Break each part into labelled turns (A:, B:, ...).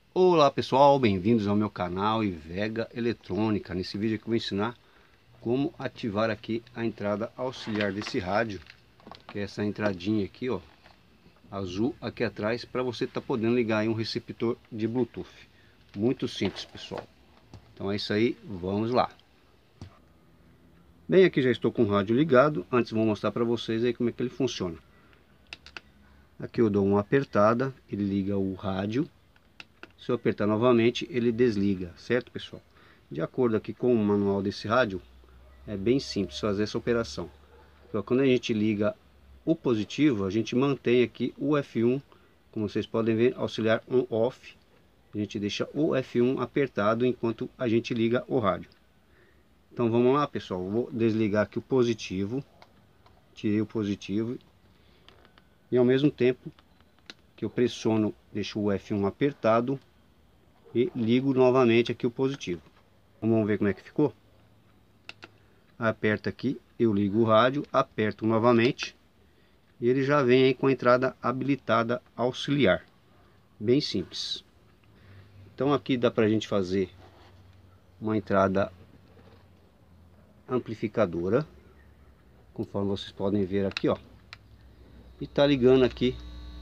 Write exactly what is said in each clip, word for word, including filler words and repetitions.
A: Olá pessoal, bem-vindos ao meu canal Ivega Eletrônica. Nesse vídeo aqui eu vou ensinar como ativar aqui a entrada auxiliar desse rádio, que é essa entradinha aqui, ó, azul aqui atrás, para você estar tá podendo ligar aí um receptor de Bluetooth. Muito simples, pessoal. Então é isso aí, vamos lá. Bem, aqui já estou com o rádio ligado. Antes vou mostrar para vocês aí como é que ele funciona. Aqui eu dou uma apertada, ele liga o rádio. Se eu apertar novamente, ele desliga, certo, pessoal? De acordo aqui com o manual desse rádio, é bem simples fazer essa operação. Então, quando a gente liga o positivo, a gente mantém aqui o F um, como vocês podem ver, auxiliar on-off. A gente deixa o F um apertado enquanto a gente liga o rádio. Então vamos lá, pessoal. Vou desligar aqui o positivo. Tirei o positivo. E ao mesmo tempo que eu pressiono, deixo o F um apertado e ligo novamente aqui o positivo. Vamos ver como é que ficou? Aperta aqui, eu ligo o rádio, aperto novamente e ele já vem aí com a entrada habilitada auxiliar. Bem simples. Então aqui dá pra gente fazer uma entrada amplificadora, conforme vocês podem ver aqui, ó. E tá ligando aqui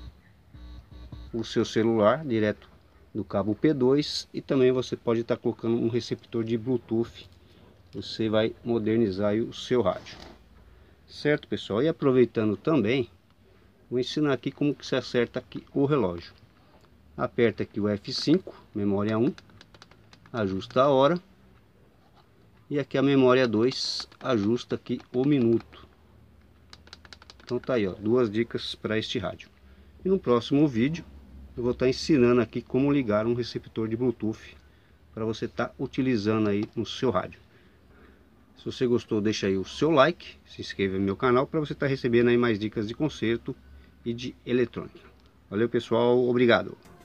A: o seu celular direto do cabo P dois, e também você pode estar colocando um receptor de Bluetooth. Você vai modernizar aí o seu rádio, certo, pessoal? E aproveitando também, vou ensinar aqui como que se acerta aqui o relógio. Aperta aqui o F cinco, memória um, ajusta a hora, e aqui a memória dois, ajusta aqui o minuto. Então tá aí, ó, duas dicas para este rádio. E no próximo vídeo eu vou estar ensinando aqui como ligar um receptor de Bluetooth para você estar utilizando aí no seu rádio. Se você gostou, deixa aí o seu like, se inscreva no meu canal para você estar recebendo aí mais dicas de conserto e de eletrônica. Valeu, pessoal, obrigado.